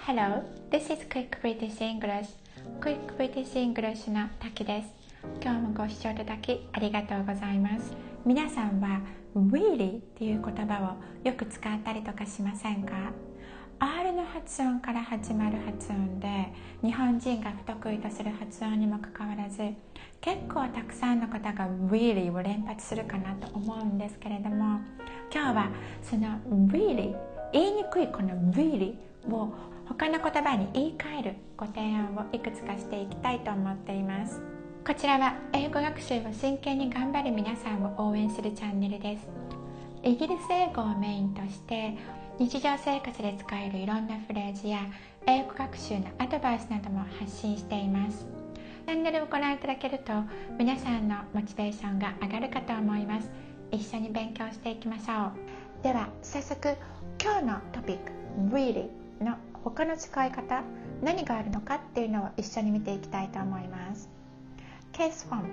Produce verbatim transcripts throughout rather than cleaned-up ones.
Hello, this is Quick British English. Quick British English の滝です。今日もご視聴いただきありがとうございます。皆さんは really っていう言葉をよく使ったりとかしませんか？ R の発音から始まる発音で日本人が不得意とする発音にもかかわらず結構たくさんの方が really を連発するかなと思うんですけれども、今日はその really 言いにくいこの really を他の言葉に言い換えるご提案をいくつかしていきたいと思っています。こちらは英語学習を真剣に頑張る皆さんを応援するチャンネルです。イギリス英語をメインとして日常生活で使えるいろんなフレーズや英語学習のアドバイスなども発信しています。チャンネルをご覧いただけると皆さんのモチベーションが上がるかと思います。一緒に勉強していきましょう。では早速今日のトピック really の他の使い方、何があるのかっていうのを一緒に見ていきたいと思います。ケースワン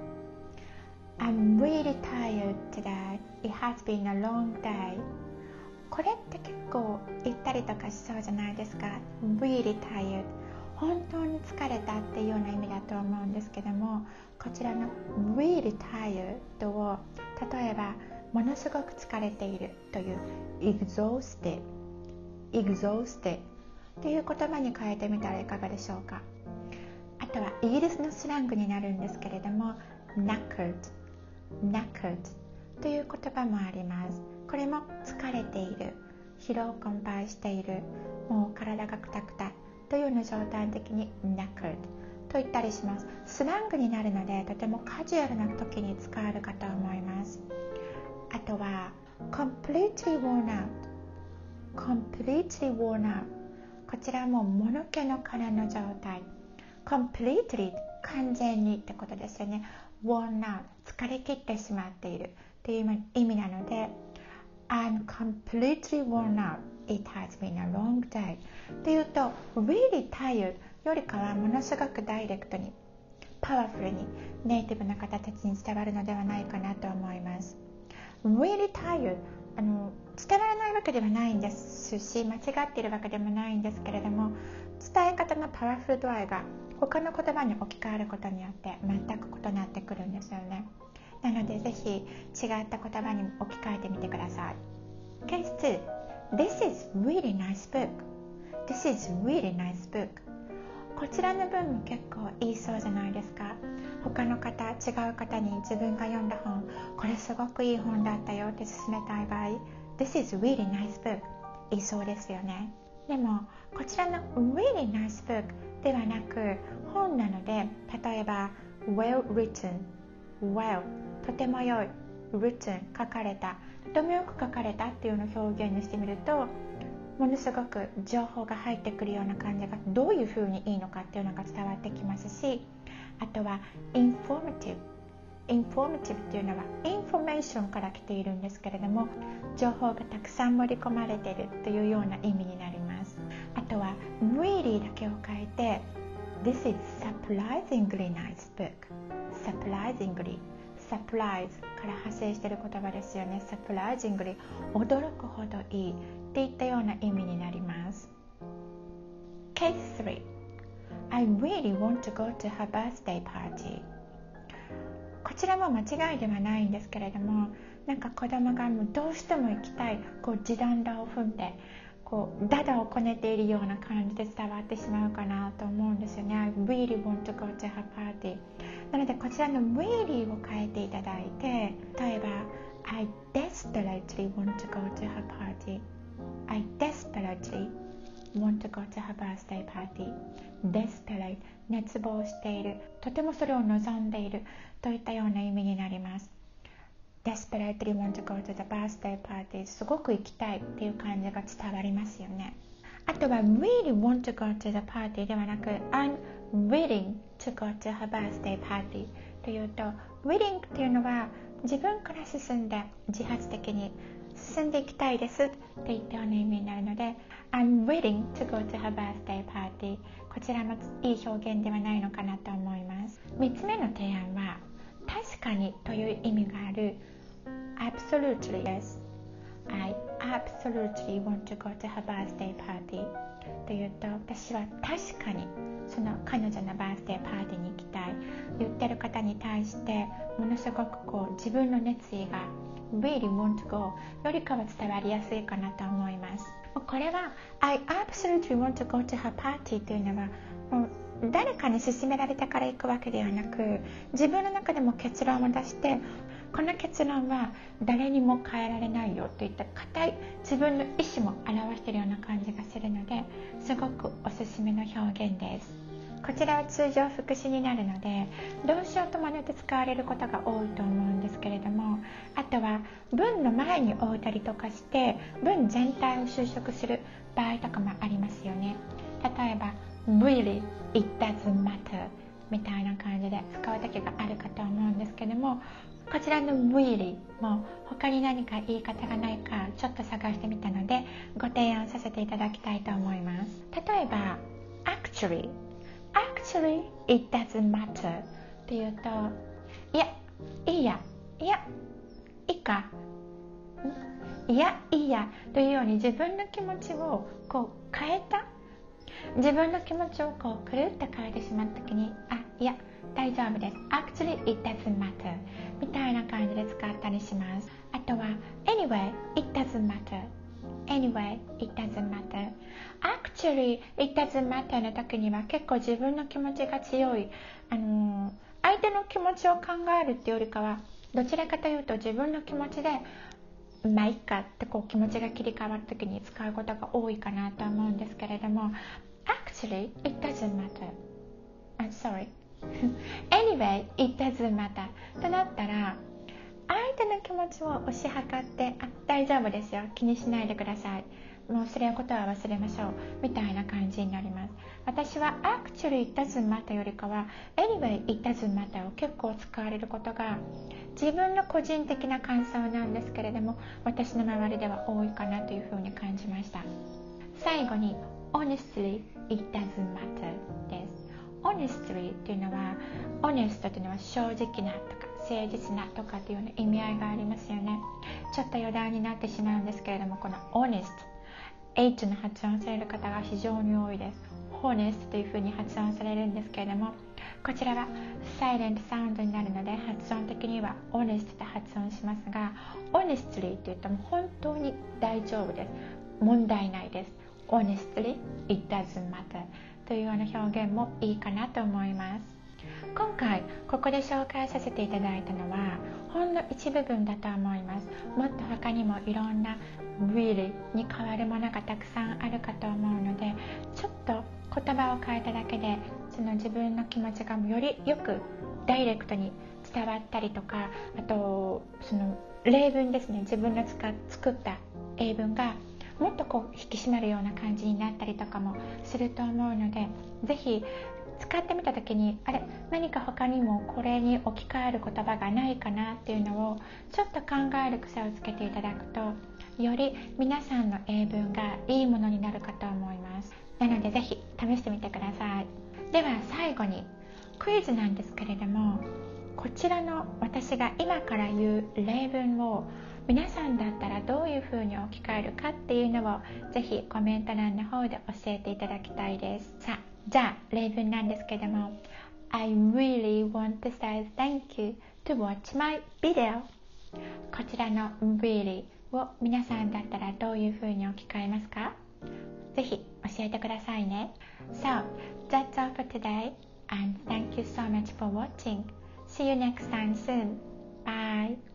I'm really tired today. It has been a long day. これって結構言ったりとかしそうじゃないですか。 really tired 本当に疲れたっていうような意味だと思うんですけども、こちらの really tired を例えばものすごく疲れているという exhausted exhausted という言葉に変えてみたらいかがでしょうか。あとはイギリスのスラングになるんですけれども knackered knackered という言葉もあります。これも疲れている、疲労困憊している、もう体がクタクタというような状態的に knackered と言ったりします。スラングになるのでとてもカジュアルな時に使えるかと思います。あとは completely worn out completely worn out こちらももぬけの殻の状態。 completely 完全にってことですよね。 worn out 疲れ切ってしまっているという意味なので I'm completely worn out. It has been a long day というと really tired よりかはものすごくダイレクトにパワフルにネイティブな方たちに伝わるのではないかなと思います。 really tired あの伝わらないわけではないんですし間違っているわけでもないんですけれども、伝え方のパワフル度合いが他の言葉に置き換わることによって全く異なってくるんですよね。なのでぜひ違った言葉に置き換えてみてください。ケースツー This is really nice book. This is really nice book. こちらの文も結構言いそうじゃないですか。他の方、違う方に自分が読んだ本、これすごくいい本だったよって勧めたい場合 This is really nice book 言いそうですよね。でもこちらの really nice book ではなく本なので、例えば well written well とても良い written 書かれた、とてもよく書かれたっていうのを表現にしてみるとものすごく情報が入ってくるような感じがどういうふうにいいのかっていうのが伝わってきますし、あとは informative informative っていうのは information から来ているんですけれども、情報がたくさん盛り込まれているというような意味になります。あとは really だけを変えて This is surprisingly nice book surprisingly surprise から派生している言葉ですよね。 surprisingly 驚くほどいいっていったような意味になります。 ケーススリー I really want to go to her birthday party。 こちらも間違いではないんですけれども、なんか子供がもうどうしても行きたい、こう地団打を踏んでこうダダをこねているような感じで伝わってしまうかなと思うんですよね。 I really want to go to her party。 なのでこちらの really を変えていただいて、例えば I desperately want to go to her party I desperately want to go to her birthday party desperate 熱望している、とてもそれを望んでいるといったような意味になります。 desperately want to go to the birthday party すごく行きたいっていう感じが伝わりますよね。あとは really want to go to the party ではなく I'm willing to go to her birthday party というと willing っていうのは自分から進んで自発的に進んでいきたいですっていったような意味になるので I'm willing to go to her birthday party、 こちらもいい表現ではないのかなと思います。みっつめの提案は確かにという意味がある Absolutely yes I absolutely want to go to her birthday party というと、私は確かにその彼女のバースデーパーティーに行きたい言ってる方に対してものすごくこう自分の熱意が really want to go よりかは伝わりやすいかなと思います。これは I absolutely want to go to her party というのはもう誰かに勧められたから行くわけではなく、自分の中でも結論を出して、この結論は誰にも変えられないよといった固い自分の意思も表しているような感じがするので、すごくおすすめの表現です。こちらは通常副詞になるので動詞を伴って使われることが多いと思うんですけれども、あとは文の前に置いたりとかして文全体を修飾する場合とかもありますよね。例えば really it doesn't matter みたいな感じで使う時があるかと思うんですけども、こちらの really も他に何か言い方がないかちょっと探してみたのでご提案させていただきたいと思います。例えば actually actually it doesn't matter というと、いやいいやいやいいかいやいいやというように自分の気持ちをこう変えた自分の気持ちをこうくるっと変えてしまった時に、あ、いや大丈夫です actually it doesn't matter みたいな感じで使ったりします。あとは anyway it doesn't matter anyway it doesn't matter actually it doesn't matter の時には結構自分の気持ちが強い、あのー、相手の気持ちを考えるっていうよりかはどちらかというと自分の気持ちでまあいっかってこう気持ちが切り替わる時に使うことが多いかなと思うんですけれども、 actually it doesn't matter I'm sorry anyway it doesn't matter となったら相手の気持ちを推し量って、あ、大丈夫ですよ気にしないでください、もうそれのことは忘れましょうみたいな感じになります。私は actually it doesn't matter よりかは anyway it doesn't matter を結構使われることが自分の個人的な感想なんですけれども、私の周りでは多いかなというふうに感じました。最後に honestly it doesn't matter です。 honestly というのは honest というのは正直なとか誠実なとかというような意味合いがありますよね。ちょっと余談になってしまうんですけれども、この honest H の発音される方が非常に多いです。 honest というふうに発音されるんですけれども、こちらはサイレントサウンドになるので発音的には honest と発音しますが、 honestly というと本当に大丈夫です、問題ないです。 honestly it doesn't matter というような表現もいいかなと思います。今回ここで紹介させていただいたのはほんの一部分だと思います。もっと他にもいろんな really に変わるものがたくさんあるかと思うので、ちょっと言葉を変えただけでその自分の気持ちがよりよくダイレクトに伝わったりとか、あとその例文ですね、自分の作った英文がもっとこう引き締まるような感じになったりとかもすると思うので、ぜひ使ってみた時にあれ何か他にもこれに置き換える言葉がないかなっていうのをちょっと考える癖をつけていただくと、より皆さんの英文がいいものになるかと思います。なのでぜひ試してみてください。では最後にクイズなんですけれども、こちらの私が今から言う例文を皆さんだったらどういうふうに置き換えるかっていうのをぜひコメント欄の方で教えていただきたいです。さあじゃあ例文なんですけども、 I really want to say thank you to watch my video。 こちらの really を皆さんだったらどういうふうに置き換えますか？ぜひ教えてくださいね。 So that's all for today and thank you so much for watching. See you next time soon. Bye.